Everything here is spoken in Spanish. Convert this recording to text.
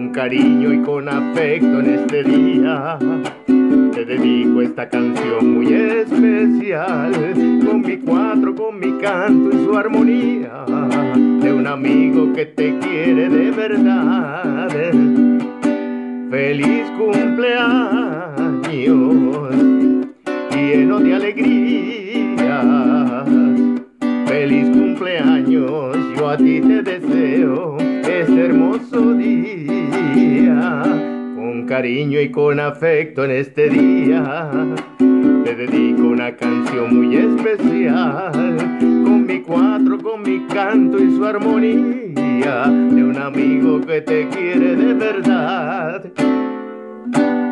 Con cariño y con afecto en este día te dedico esta canción muy especial, con mi cuatro, con mi canto y su armonía, de un amigo que te quiere de verdad. Feliz cumpleaños, lleno de alegría. Feliz cumpleaños, yo a ti te deseo este hermoso día. Con cariño y con afecto en este día te dedico una canción muy especial, con mi cuatro, con mi canto y su armonía, de un amigo que te quiere de verdad.